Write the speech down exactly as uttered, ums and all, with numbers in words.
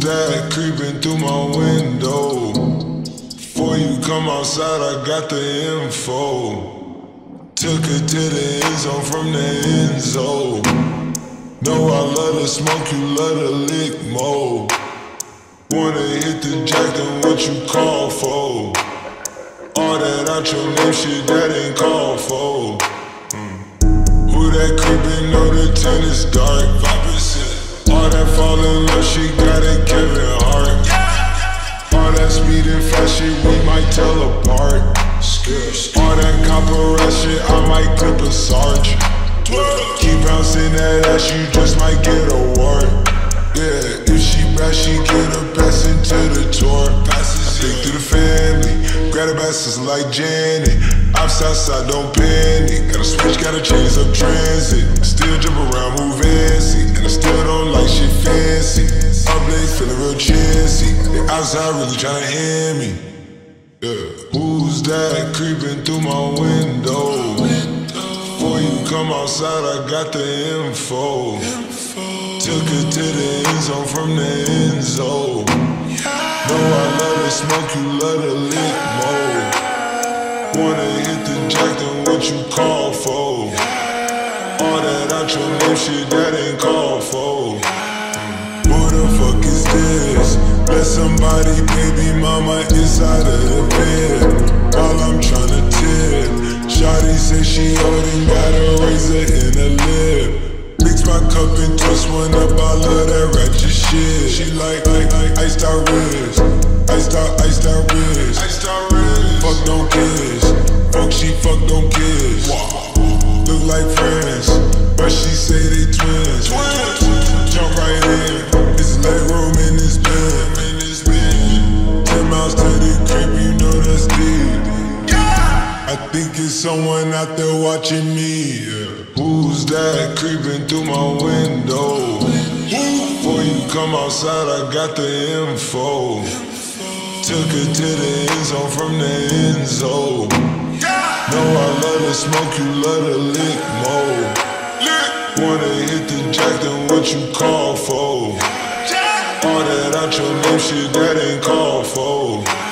that creeping through my window? Before you come outside, I got the info. Took her to the end zone from the end zone. Know I love to smoke, you love to lick more. Wanna hit the jack, then what you call for? All that out your name shit, that ain't called for. mm. Who that creepin', know the tent is dark. Five percent. All that fall in love, she got it, Kevin Hart. All that speed and fast shit, we might tell apart. All that copper ass shit, I might clip a sarge. Keep bouncing that ass, you just might get a wart. Yeah, if she bad, she get her pass into the tour. Stick to the family, grab the bastards like Janet. Outside, don't panic. Gotta switch, gotta change up transit. Still jump around, move fancy, and I still don't like shit fancy. Up late, feeling real chancy. They outside really tryna hear me. Yeah. Who's that creeping through my window? Before you come outside, I got the info. Took her to the end zone from the end zone. Know I love to smoke, you love to lick more. Wanna hit the jack, then what you call for? All that out your name shit, that ain't called for. Who the fuck is this? Let somebody, baby mama, inside of the bed. While I'm tryna tip, shawty say she holding, got a razor in her lip. Mix my cup and twist one up, I love that ratchet shit. She like, like, like, iced out wrist. Iced out, iced out wrist. Iced out wrist. Fuck, don't kiss. Fuck, she fuck, don't kiss. Look like friends, but she say they twins. Jump right in, it's leg room in this bed. Ten miles to the crib, you know that's deep. I think it's someone out there watching me. Yeah. Who's that creeping through my window? Before you come outside, I got the info. Took her to the end zone from the end zone. Know I love to smoke, you love to lick more. Wanna hit the jack, then what you call for? All that out your name shit, that ain't called for.